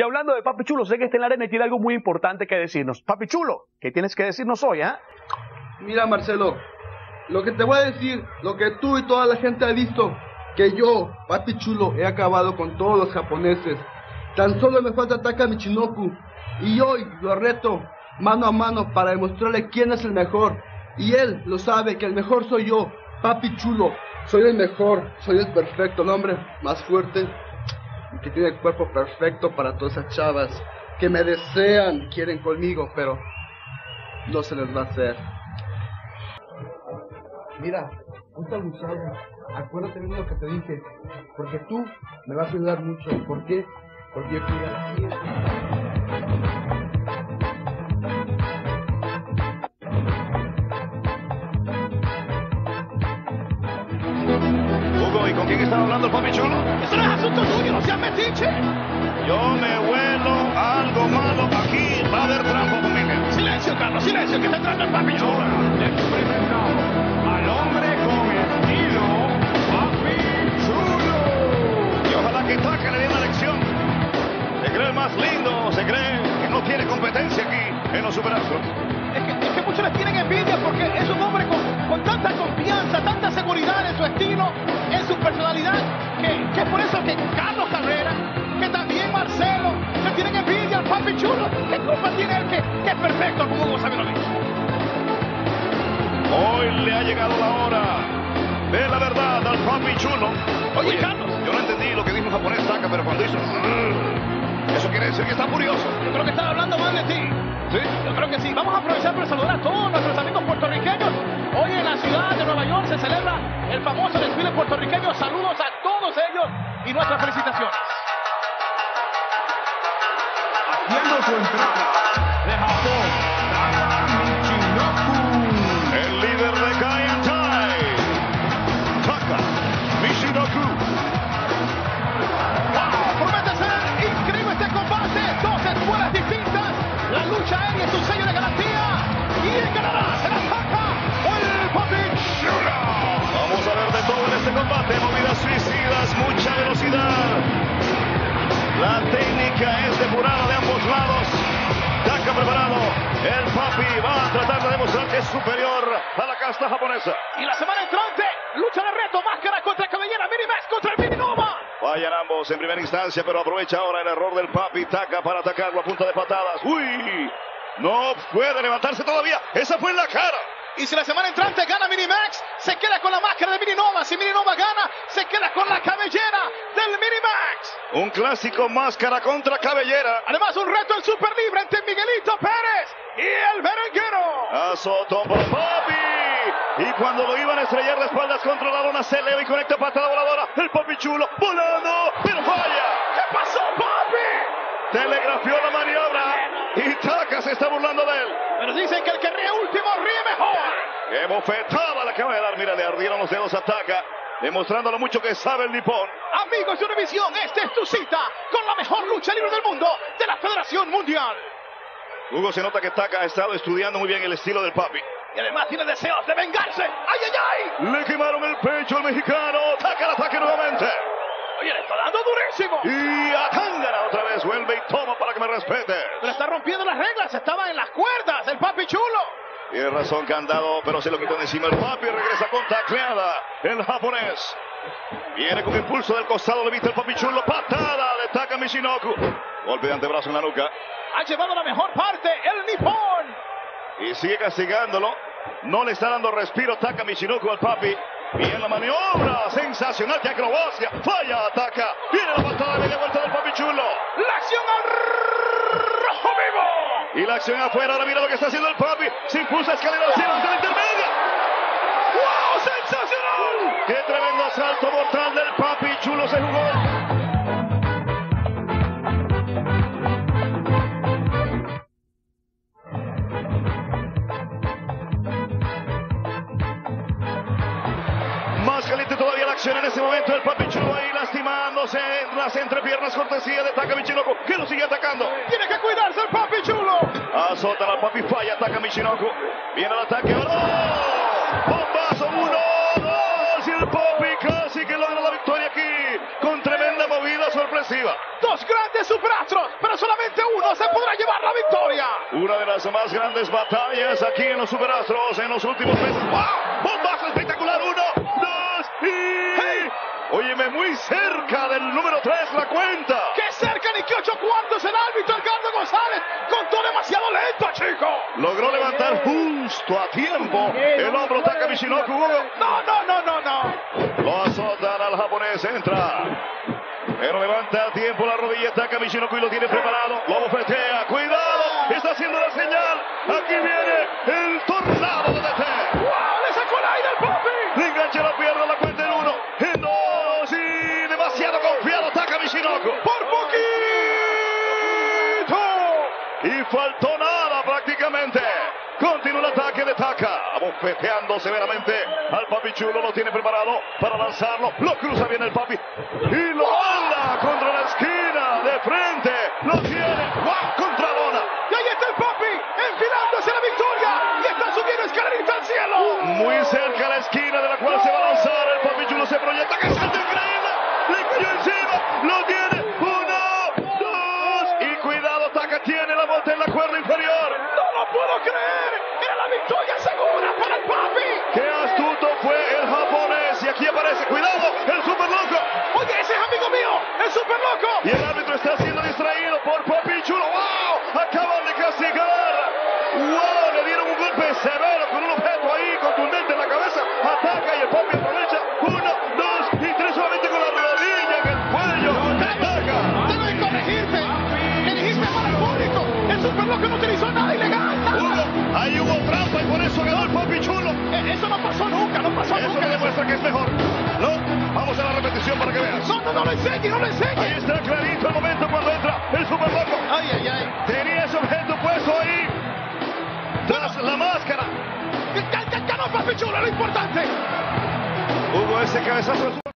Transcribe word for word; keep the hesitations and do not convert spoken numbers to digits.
Y hablando de Papi Chulo, sé que está en la arena y tiene algo muy importante que decirnos. Papi Chulo, ¿qué tienes que decirnos hoy, ah? ¿eh? Mira, Marcelo, lo que te voy a decir, lo que tú y toda la gente ha visto, que yo, Papi Chulo, he acabado con todos los japoneses. Tan solo me falta Taka Michinoku. Y hoy lo reto mano a mano para demostrarle quién es el mejor. Y él lo sabe, que el mejor soy yo, Papi Chulo. Soy el mejor, soy el perfecto, el hombre más fuerte, que tiene el cuerpo perfecto para todas esas chavas que me desean, quieren conmigo, pero no se les va a hacer. Mira, ponte abusado, acuérdate de lo que te dije, porque tú me vas a ayudar mucho. ¿Por qué? Porque yo quiero aquí. Hugo, ¿y con quién estaba hablando el Papi Chulo? Eso no es asunto tuyo, no seas metiche. Yo me huelo algo malo, aquí va a haber trampa conmigo. Silencio, Carlos, silencio, que está entrando el Papi Chulo. Experimentado al hombre con estilo, Papi Chulo. Y ojalá que Taka le dé una lección. Se cree el más lindo, se cree que no tiene competencia aquí en los superastros. Es que, es que muchos le tienen envidia porque es un hombre con, con tanta confianza, tanta seguridad en su estilo, en su personalidad, que, que es por eso que Carlos Carrera, que también Marcelo, le tienen envidia al Papi Chulo. ¿Qué culpa tiene él que, que es perfecto como Hugo Sabinovich? Hoy le ha llegado la hora de la verdad al Papi Chulo. Oye, Oye Carlos, yo no entendí lo que dijo el japonés Taka, pero cuando hizo... Eso quiere decir que está furioso. Yo creo que están hablando mal de ti. ¿Sí? Yo creo que sí. Vamos a aprovechar para saludar a todos nuestros amigos puertorriqueños. Hoy en la ciudad de Nueva York se celebra el famoso desfile puertorriqueño. Saludos a todos ellos y nuestras felicitaciones. Haciendo su entrada de Japón, Taka Michinoku. El líder de Kaientai, Taka Michinoku. ¡Wow! Promete ser increíble este combate. Dos escuelas distintas. La lucha aérea es un sello de garantía. ¿Quién ganará? ¿Será Taka o el Papi Chulo? Vamos a ver de todo en este combate. Movidas suicidas, mucha velocidad. La técnica es depurada de ambos lados. Taka preparado. El Papi va a tratar de demostrar que es superior a la casta japonesa. Y la semana entrante, lucha de reto, máscara contra cabellera, Minimax contra el Mininoma. Fallan ambos en primera instancia, pero aprovecha ahora el error del Papi Taka para atacarlo a punta de patadas. ¡Uy! No puede levantarse todavía. Esa fue en la cara. Y si la semana entrante gana Minimax, se queda con la máscara de Mininoma. Si Mininoma gana, se queda con la cabellera del Minimax. Un clásico máscara contra cabellera. Además, un reto en super libre entre Miguelito Pérez y el merenguero. Azotó por Papi. Y cuando lo iban a estrellar de espaldas contra la lona, se eleva y conecta patada voladora. El Papi Chulo volando, pero falla. ¿Qué pasó, Papi? Telegrafió la maniobra y Taka se está burlando de él. Pero dicen que el que ríe último ríe mejor. ¡Qué bofetada la acaba de dar! Mira, le ardieron los dedos a Taka, demostrando lo mucho que sabe el nipón. Amigos de Univisión, esta es tu cita con la mejor lucha libre del mundo de la Federación Mundial. Hugo, se nota que Taka ha estado estudiando muy bien el estilo del Papi. Y además tiene deseos de vengarse. ¡Ay, ay, ay! Le quemaron el pecho al mexicano. Taka el ataque nuevamente. Oye, le está dando durísimo. Y a Tangana otra vez vuelve y toma para que me respete. Pero está rompiendo las reglas. Estaba en las cuerdas el Papi Chulo. Tiene razón, candado, pero se lo quitó de encima el Papi. Regresa con tacleada el japonés. Viene con impulso del costado. Le viste el Papi Chulo. Patada de Taka Michinoku. Golpe de antebrazo en la nuca. Ha llevado la mejor parte el nipón. Y sigue castigándolo. No le está dando respiro Taka Michinoku al Papi. Bien la maniobra, sensacional, que acrobacia, falla, ataca, viene la patada de media vuelta del Papi Chulo. La acción al rojo vivo. Y la acción afuera, ahora mira lo que está haciendo el Papi, se impulsa escalera al cielo, hasta la intermedia. ¡Wow! ¡Sensacional! ¡Qué tremendo salto mortal del Papi Chulo se jugó! Caliente todavía la acción en este momento. El Papi Chulo ahí lastimándose en las entrepiernas, cortesía de Taka Michinoku, que lo sigue atacando. Tiene que cuidarse el Papi Chulo. Azota al Papi, falla Taka Michinoku. Viene el ataque. ¡Oh! Bombazo, uno, dos. Y el Papi casi que logra la victoria aquí con tremenda movida sorpresiva. Dos grandes superastros, pero Una de las más grandes batallas aquí en los Superastros en los últimos meses. ¡Wow! ¡Bombazo espectacular! Uno, dos y... ¡Hey! Óyeme, muy cerca del número tres la cuenta. ¡Qué cerca ni que ocho cuartos! El árbitro Edgardo González contó demasiado lento, chico. Logró levantar justo a tiempo el hombro Taka Michinoku. No, no, no, no, no. Lo azotan al japonés, entra. Pero levanta a tiempo la rodilla Taka Michinoku y lo tiene preparado. Lo bofetea. ¡Cuidado! Está haciendo la señal. Aquí viene el tornado de T T. ¡Wow! ¡Le sacó el aire al papi! Le engancha la pierna, la cuenta en uno, en dos y demasiado confiado Taka Michinoku. ¡Por poquito! Y faltó nada prácticamente. Continúa el ataque de Taka, abofeteando severamente al Papi Chulo, lo tiene preparado para lanzarlo, lo cruza bien el Papi y lo manda contra la esquina de frente, lo tiene, ¡wow! Contra Lona. Y ahí está el Papi, enfilándose la victoria y está subiendo escalerita al cielo. Muy cerca a la esquina de la cual se va a lanzar, el Papi Chulo se proyecta, que salto increíble, le cayó encima, lo tiene, uno, dos, y cuidado, Taka tiene la vuelta en la cuerda inferior. ¡No lo puedo creer! ¡Era la victoria segura para el Papi! ¡Qué astuto fue el japonés! Y aquí aparece, cuidado, el Super Loco. Oye, ese es amigo mío, el Super Loco. Y el árbitro está siendo distraído por Papi Chulo. ¡Wow! Acaban de castigar. ¡Wow! Le dieron un golpe severo con un objeto ahí contundente en la cabeza. Ataca y el Papi aprovecha. Uno, dos y tres solamente con la rodilla en el cuello. Ataca. Tengo que corregirte. Me dijiste para el público. El Super Loco no utilizó nada ilegal. Nada. Hugo, ahí hubo trampa y por eso ganó el Papi Chulo. Eh, Eso no pasó nunca, no pasó Eso nunca. me demuestra que es mejor. No, vamos a la repetición para que veas. No, no, no lo enseñe, no lo Ahí enseñe. está clarito el momento cuando entra el Super Loco. Ay, ay, ay. Tenía ese objeto puesto ahí tras la máscara. Ya, ya, ya no, Papi Chulo, lo importante. Hubo ese cabezazo.